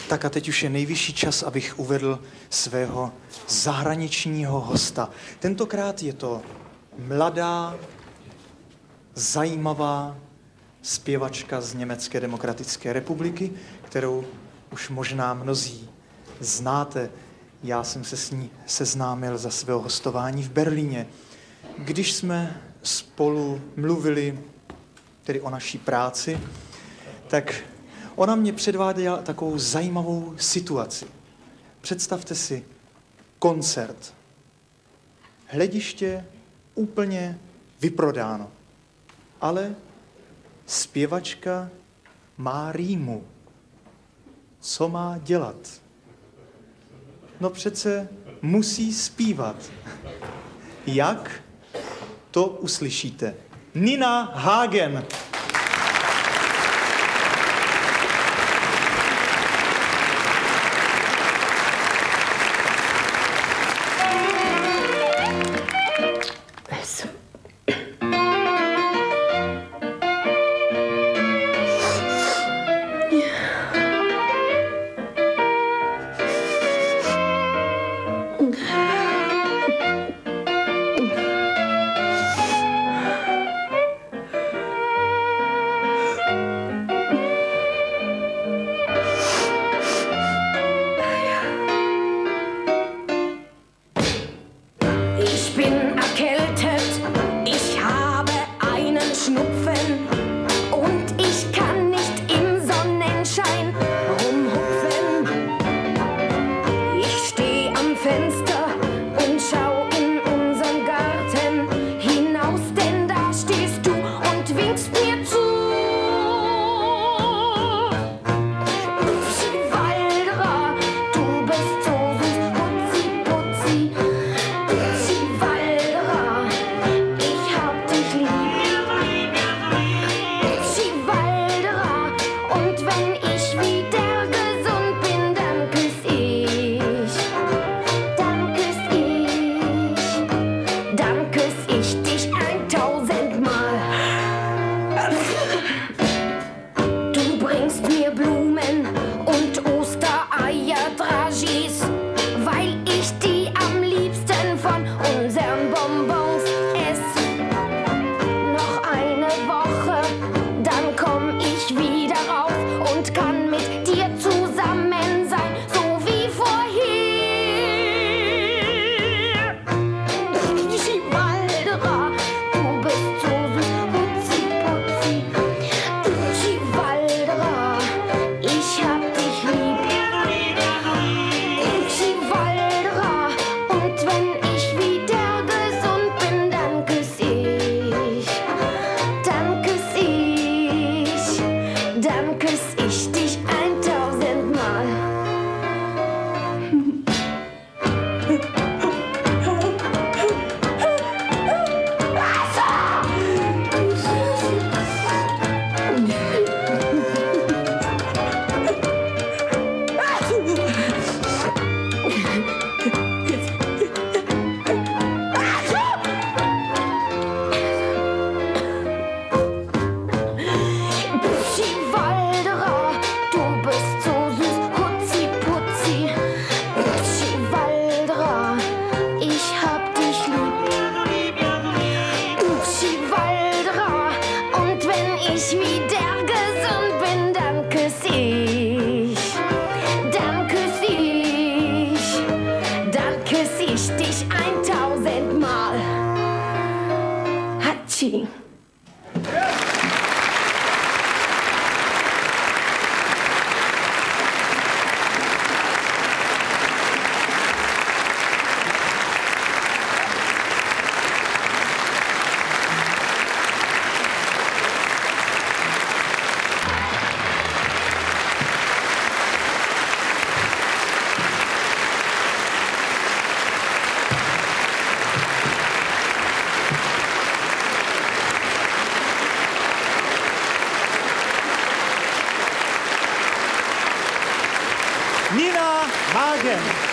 Tak a teď už je nejvyšší čas, abych uvedl svého zahraničního hosta. Tentokrát je to mladá, zajímavá zpěvačka z Německé demokratické republiky, kterou už možná mnozí znáte. Já jsem se s ní seznámil za svého hostování v Berlíně. Když jsme spolu mluvili tedy o naší práci, tak ona mě předváděla takovou zajímavou situaci. Představte si koncert. Hlediště úplně vyprodáno. Ale zpěvačka má rýmu. Co má dělat? No přece musí zpívat. Jak? To uslyšíte. Nina Hagen. Nina Hagen.